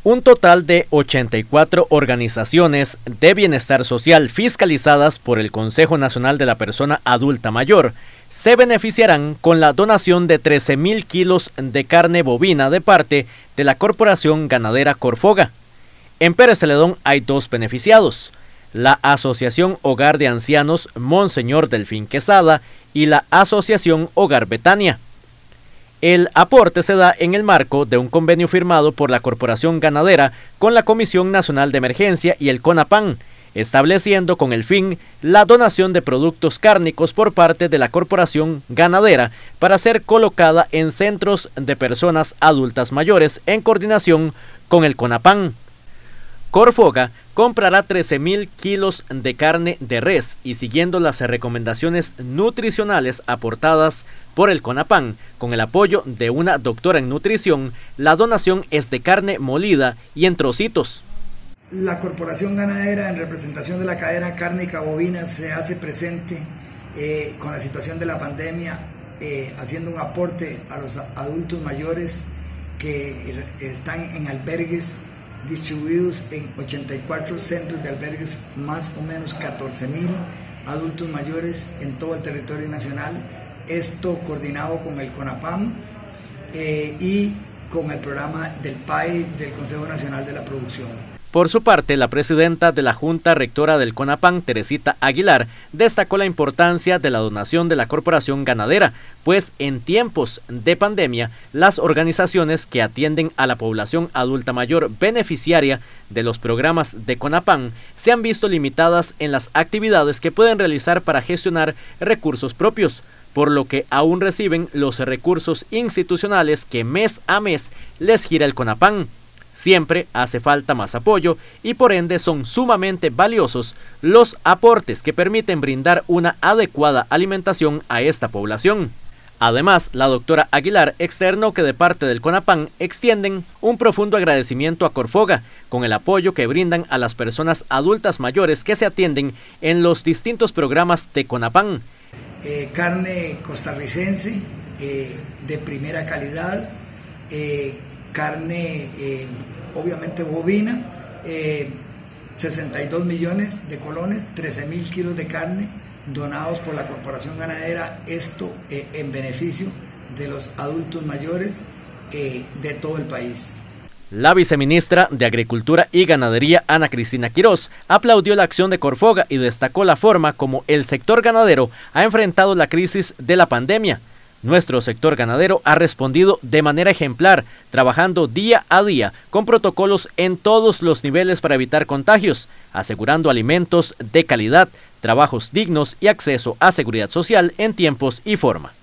Un total de 84 organizaciones de bienestar social fiscalizadas por el Consejo Nacional de la Persona Adulta Mayor se beneficiarán con la donación de 13.000 kilos de carne bovina de parte de la Corporación Ganadera Corfoga. En Pérez Celedón hay dos beneficiados: la Asociación Hogar de Ancianos Monseñor Delfín Quesada y la Asociación Hogar Betania. El aporte se da en el marco de un convenio firmado por la Corporación Ganadera con la Comisión Nacional de Emergencia y el CONAPAN, estableciendo con el fin la donación de productos cárnicos por parte de la Corporación Ganadera para ser colocada en centros de personas adultas mayores en coordinación con el CONAPAN. Corfoga comprará 13.000 kilos de carne de res y, siguiendo las recomendaciones nutricionales aportadas por el CONAPAN, con el apoyo de una doctora en nutrición, la donación es de carne molida y en trocitos. La Corporación Ganadera, en representación de la cadena cárnica bovina, se hace presente con la situación de la pandemia, haciendo un aporte a los adultos mayores que están en albergues distribuidos en 84 centros de albergues, más o menos 14.000 adultos mayores en todo el territorio nacional. Esto coordinado con el CONAPAN y con el programa del PAE del Consejo Nacional de la Producción. Por su parte, la presidenta de la Junta Rectora del CONAPAN, Teresita Aguilar, destacó la importancia de la donación de la Corporación Ganadera, pues en tiempos de pandemia, las organizaciones que atienden a la población adulta mayor beneficiaria de los programas de CONAPAN se han visto limitadas en las actividades que pueden realizar para gestionar recursos propios, por lo que aún reciben los recursos institucionales que mes a mes les gira el CONAPAN. Siempre hace falta más apoyo y por ende son sumamente valiosos los aportes que permiten brindar una adecuada alimentación a esta población. Además, la doctora Aguilar externó que de parte del CONAPAN extienden un profundo agradecimiento a Corfoga con el apoyo que brindan a las personas adultas mayores que se atienden en los distintos programas de CONAPAN. Carne costarricense de primera calidad, carne obviamente bovina, 62 millones de colones, 13.000 kilos de carne donados por la Corporación Ganadera, esto en beneficio de los adultos mayores de todo el país. La viceministra de Agricultura y Ganadería, Ana Cristina Quirós, aplaudió la acción de Corfoga y destacó la forma como el sector ganadero ha enfrentado la crisis de la pandemia. Nuestro sector ganadero ha respondido de manera ejemplar, trabajando día a día con protocolos en todos los niveles para evitar contagios, asegurando alimentos de calidad, trabajos dignos y acceso a seguridad social en tiempos y forma.